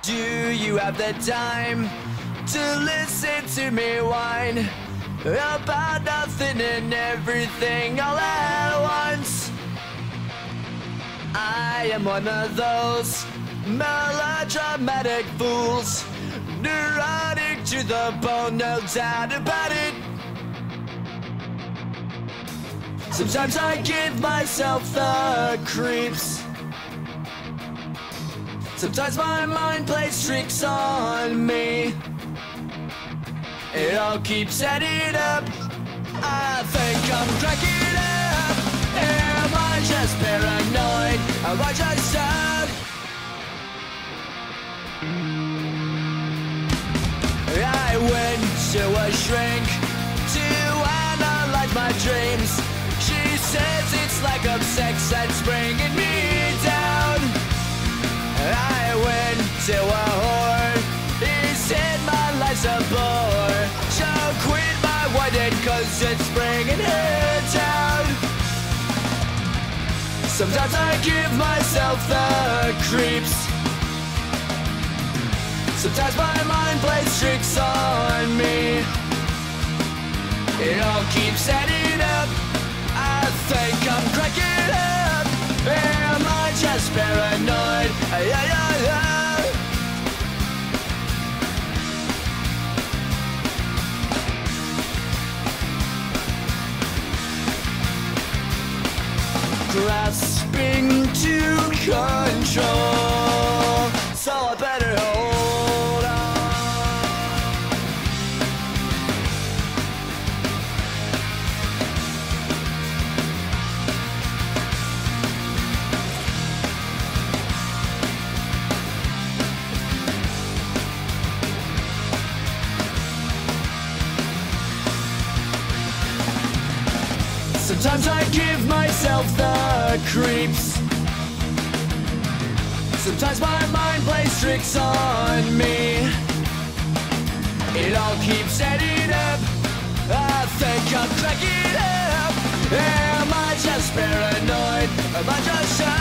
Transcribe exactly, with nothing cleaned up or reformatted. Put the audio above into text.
Do you have the time to listen to me whine about nothing and everything all at once? I am one of those melodramatic fools, neurotic to the bone, no doubt about it. Sometimes I give myself the creeps. Sometimes my mind plays tricks on me. It all keeps adding up. I think I'm cracking up. Am I just paranoid? Am I just sad? I went to a shrink to analyze my dreams. She says it's lack of sex that's bringing me down. I went to a whore. He said my life's a bore. So quit my whining cause it's bringing her down. Sometimes I give myself the creeps. Sometimes my mind plays tricks on me. It all keeps adding up. I think I'm cracking up. Am I just paranoid? Yeah, yeah, yeah. Grasping to control, so I better hold on. Sometimes I give myself the creeps. Sometimes my mind plays tricks on me. It all keeps adding up. I think I'm cracking up. Am I just paranoid? Am I just